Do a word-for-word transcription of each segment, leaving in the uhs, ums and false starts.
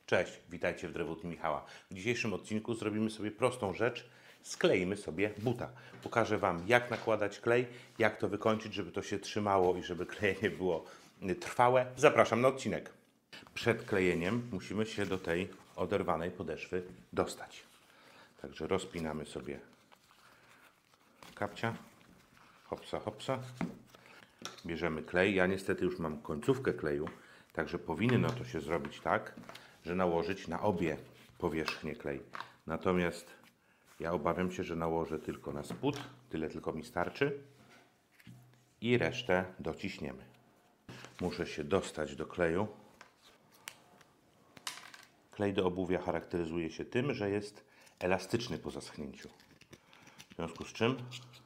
Cześć, witajcie w Drewutni Michała. W dzisiejszym odcinku zrobimy sobie prostą rzecz. Skleimy sobie buta. Pokażę Wam, jak nakładać klej, jak to wykończyć, żeby to się trzymało i żeby klejenie było trwałe. Zapraszam na odcinek. Przed klejeniem musimy się do tej oderwanej podeszwy dostać. Także rozpinamy sobie kapcia. Hopsa, hopsa. Bierzemy klej. Ja niestety już mam końcówkę kleju, także powinno to się zrobić tak, że nałożyć na obie powierzchnie klej. Natomiast ja obawiam się, że nałożę tylko na spód, tyle tylko mi starczy i resztę dociśniemy. Muszę się dostać do kleju. Klej do obuwia charakteryzuje się tym, że jest elastyczny po zaschnięciu. W związku z czym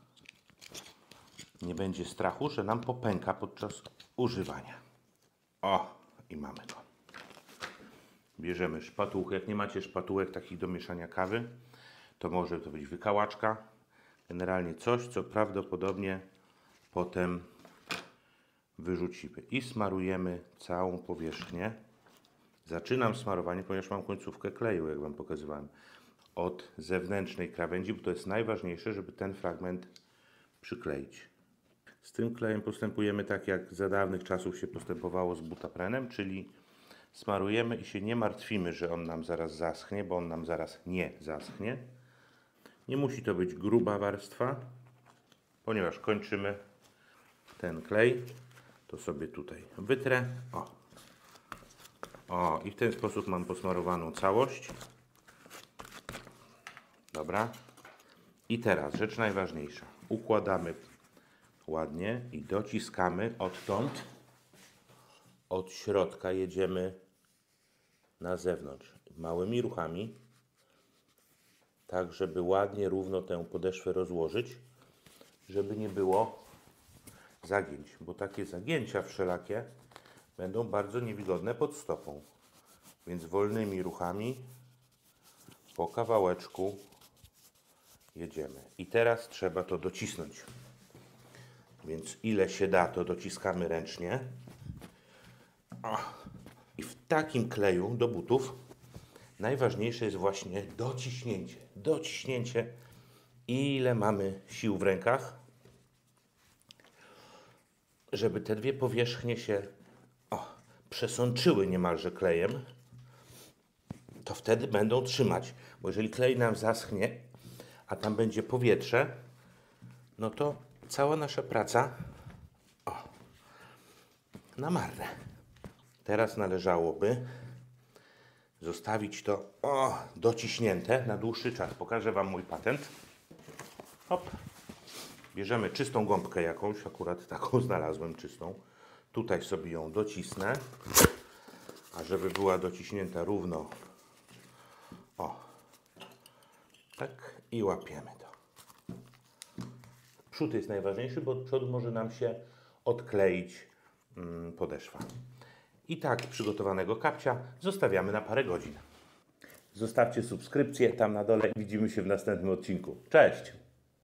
nie będzie strachu, że nam popęka podczas używania. O, i mamy go. Bierzemy szpatułkę. Jak nie macie szpatułek takich do mieszania kawy, to może to być wykałaczka. Generalnie coś, co prawdopodobnie potem wyrzucimy. I smarujemy całą powierzchnię. Zaczynam smarowanie, ponieważ mam końcówkę kleju, jak Wam pokazywałem, od zewnętrznej krawędzi, bo to jest najważniejsze, żeby ten fragment przykleić. Z tym klejem postępujemy tak, jak za dawnych czasów się postępowało z butaprenem, czyli smarujemy i się nie martwimy, że on nam zaraz zaschnie, bo on nam zaraz nie zaschnie. Nie musi to być gruba warstwa, ponieważ kończymy ten klej, to sobie tutaj wytrę. O, o i w ten sposób mam posmarowaną całość. Dobra. I teraz rzecz najważniejsza. Układamy ładnie i dociskamy odtąd, od środka jedziemy na zewnątrz małymi ruchami, tak żeby ładnie, równo tę podeszwę rozłożyć, żeby nie było zagięć, bo takie zagięcia wszelakie będą bardzo niewygodne pod stopą, więc wolnymi ruchami po kawałeczku jedziemy. I teraz trzeba to docisnąć. Więc ile się da, to dociskamy ręcznie. O. I w takim kleju do butów najważniejsze jest właśnie dociśnięcie. Dociśnięcie. Ile mamy sił w rękach, żeby te dwie powierzchnie się o, przesączyły niemalże klejem, to wtedy będą trzymać. Bo jeżeli klej nam zaschnie, a tam będzie powietrze, no to cała nasza praca o, na marne. Teraz należałoby zostawić to o, dociśnięte na dłuższy czas. Pokażę Wam mój patent. Hop. Bierzemy czystą gąbkę jakąś, akurat taką znalazłem czystą. Tutaj sobie ją docisnę, a żeby była dociśnięta równo, o, tak i łapiemy to. Przód jest najważniejszy, bo od przodu może nam się odkleić mm, podeszwa. I tak przygotowanego kapcia zostawiamy na parę godzin. Zostawcie subskrypcję tam na dole i widzimy się w następnym odcinku. Cześć!